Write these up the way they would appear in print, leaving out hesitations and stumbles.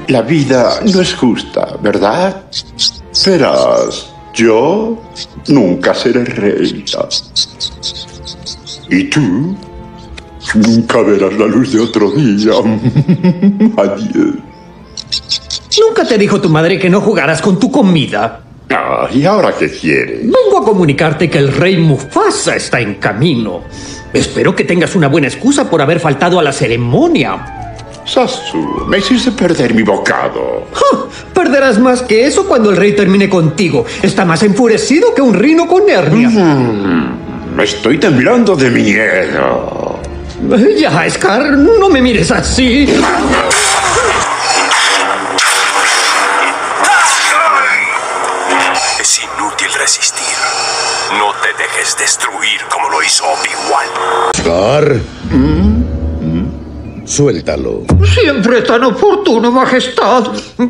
La vida no es justa, ¿verdad? Verás, yo nunca seré reina. Y tú nunca verás la luz de otro día. Adiós. ¿Nunca te dijo tu madre que no jugaras con tu comida? Ah, ¿y ahora qué quieres? Vengo a comunicarte que el rey Mufasa está en camino. Espero que tengas una buena excusa por haber faltado a la ceremonia. Sasu, me hiciste perder mi bocado. ¡Ja! Perderás más que eso cuando el rey termine contigo. Está más enfurecido que un rino con hernia. Me estoy temblando de miedo. Ya, Scar, no me mires así. Es inútil resistir. No te dejes destruir como lo hizo Obi-Wan. Scar. Suéltalo. Siempre tan oportuno, majestad.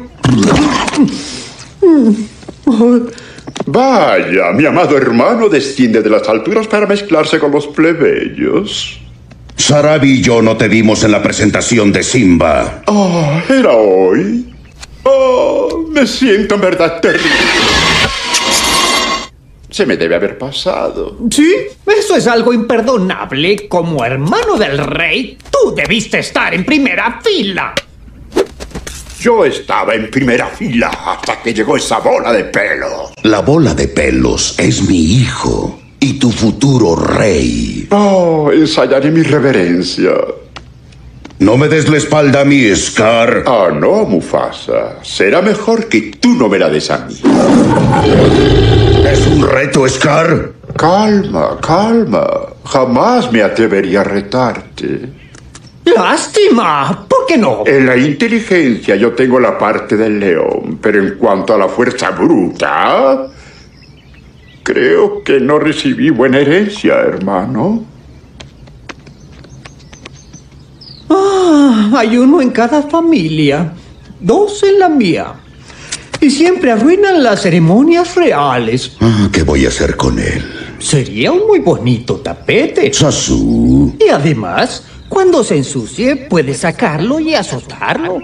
Vaya, mi amado hermano desciende de las alturas para mezclarse con los plebeyos. Sarabi y yo no te vimos en la presentación de Simba. Oh, ¿era hoy? Oh, me siento en verdad terrible. Se me debe haber pasado. Sí, eso es algo imperdonable. Como hermano del rey, tú debiste estar en primera fila. Yo estaba en primera fila hasta que llegó esa bola de pelo. La bola de pelos es mi hijo y tu futuro rey. Oh, ensayaré mi reverencia. No me des la espalda a mí, Scar. Ah, no, Mufasa. Será mejor que tú no me la des a mí. ¿Es un reto, Scar? Calma, calma. Jamás me atrevería a retarte. ¡Lástima! ¿Por qué no? En la inteligencia yo tengo la parte del león, pero en cuanto a la fuerza bruta, creo que no recibí buena herencia, hermano. Ah, hay uno en cada familia. 2 en la mía. Y siempre arruinan las ceremonias reales. ¿Qué voy a hacer con él? Sería un muy bonito tapete. Sasu. Y además, cuando se ensucie, puedes sacarlo y azotarlo.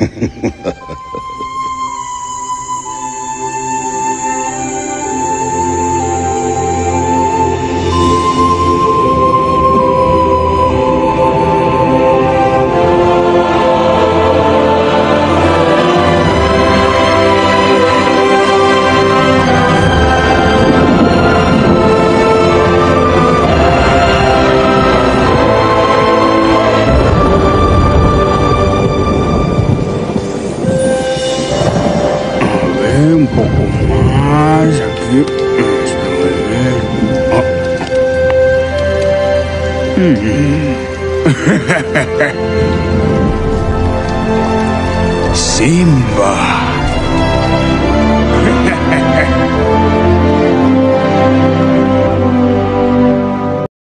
Un poco más aquí. Simba.